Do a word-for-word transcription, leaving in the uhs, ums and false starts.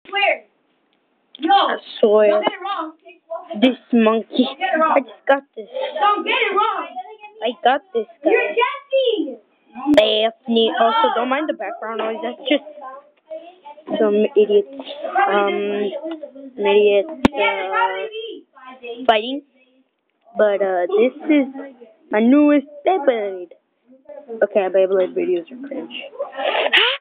Swear. Yo. I swear. Don't get it wrong. This monkey. Don't get it wrong. I just got this. Don't get it wrong. I got this guy. You're guessing. Fafnir. Also, don't mind the background noise. That's just some idiots. Um, some idiots uh, fighting. But uh, this is my newest Beyblade. Okay, Beyblade videos are cringe.